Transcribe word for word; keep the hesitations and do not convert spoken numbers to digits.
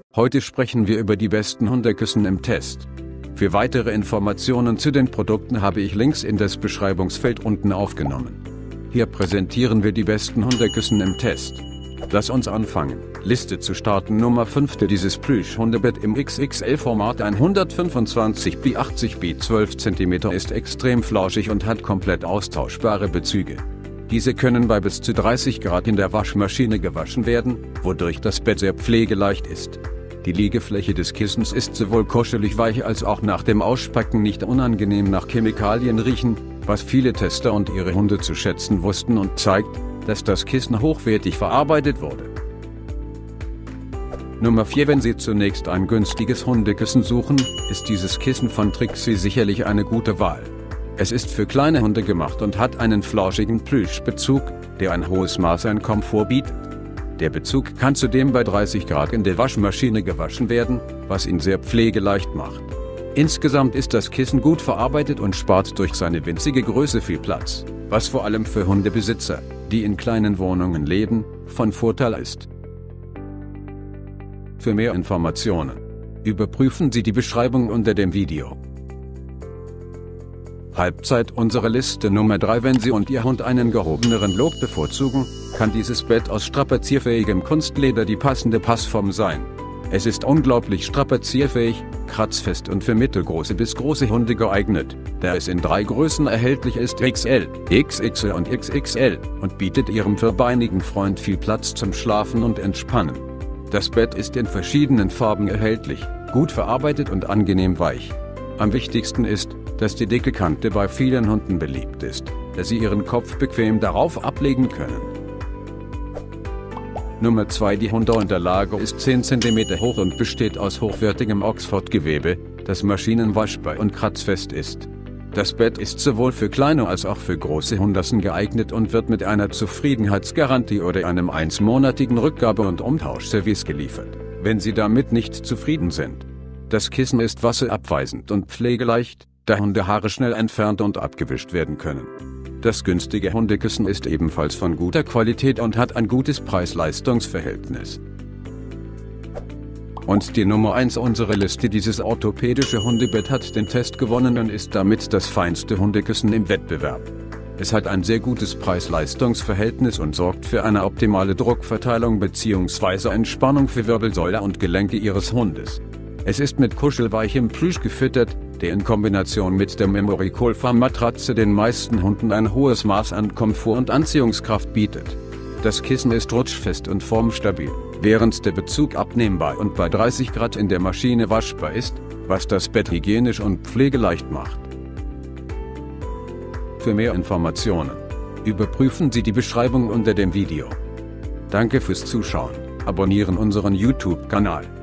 Heute sprechen wir über die besten Hundekissen im Test. Für weitere Informationen zu den Produkten habe ich Links in das Beschreibungsfeld unten aufgenommen. Hier präsentieren wir die besten Hundekissen im Test. Lass uns anfangen. Liste zu starten. Nummer fünf. Dieses Plüsch-Hundebett im X X L-Format hundertfünfundzwanzig bei achtzig bei zwölf Zentimeter ist extrem flauschig und hat komplett austauschbare Bezüge. Diese können bei bis zu dreißig Grad in der Waschmaschine gewaschen werden, wodurch das Bett sehr pflegeleicht ist. Die Liegefläche des Kissens ist sowohl kuschelig weich als auch nach dem Auspacken nicht unangenehm nach Chemikalien riechen, was viele Tester und ihre Hunde zu schätzen wussten und zeigt, dass das Kissen hochwertig verarbeitet wurde. Nummer vier. Wenn Sie zunächst ein günstiges Hundekissen suchen, ist dieses Kissen von Trixie sicherlich eine gute Wahl. Es ist für kleine Hunde gemacht und hat einen flauschigen Plüschbezug, der ein hohes Maß an Komfort bietet. Der Bezug kann zudem bei dreißig Grad in der Waschmaschine gewaschen werden, was ihn sehr pflegeleicht macht. Insgesamt ist das Kissen gut verarbeitet und spart durch seine winzige Größe viel Platz, was vor allem für Hundebesitzer, die in kleinen Wohnungen leben, von Vorteil ist. Für mehr Informationen überprüfen Sie die Beschreibung unter dem Video. Halbzeit. Unsere Liste Nummer drei. Wenn Sie und Ihr Hund einen gehobeneren Look bevorzugen, kann dieses Bett aus strapazierfähigem Kunstleder die passende Passform sein. Es ist unglaublich strapazierfähig, kratzfest und für mittelgroße bis große Hunde geeignet, da es in drei Größen erhältlich ist: X L, X X L und X X L, und bietet Ihrem vierbeinigen Freund viel Platz zum Schlafen und Entspannen. Das Bett ist in verschiedenen Farben erhältlich, gut verarbeitet und angenehm weich. Am wichtigsten ist, dass die dicke Kante bei vielen Hunden beliebt ist, da sie ihren Kopf bequem darauf ablegen können. Nummer zwei. Die Hundeunterlage ist zehn Zentimeter hoch und besteht aus hochwertigem Oxford-Gewebe, das maschinenwaschbar und kratzfest ist. Das Bett ist sowohl für kleine als auch für große Hundrassen geeignet und wird mit einer Zufriedenheitsgarantie oder einem einmonatigen Rückgabe- und Umtauschservice geliefert, wenn Sie damit nicht zufrieden sind. Das Kissen ist wasserabweisend und pflegeleicht, da Hundehaare schnell entfernt und abgewischt werden können. Das günstige Hundekissen ist ebenfalls von guter Qualität und hat ein gutes Preis-Leistungs-Verhältnis. Und die Nummer eins unserer Liste. Dieses orthopädische Hundebett hat den Test gewonnen und ist damit das feinste Hundekissen im Wettbewerb. Es hat ein sehr gutes Preis-Leistungs-Verhältnis und sorgt für eine optimale Druckverteilung bzw. Entspannung für Wirbelsäule und Gelenke Ihres Hundes. Es ist mit kuschelweichem Plüsch gefüttert, der in Kombination mit der Memory Cool-Farm Matratze den meisten Hunden ein hohes Maß an Komfort und Anziehungskraft bietet. Das Kissen ist rutschfest und formstabil, während der Bezug abnehmbar und bei dreißig Grad in der Maschine waschbar ist, was das Bett hygienisch und pflegeleicht macht. Für mehr Informationen überprüfen Sie die Beschreibung unter dem Video. Danke fürs Zuschauen, abonnieren unseren YouTube-Kanal.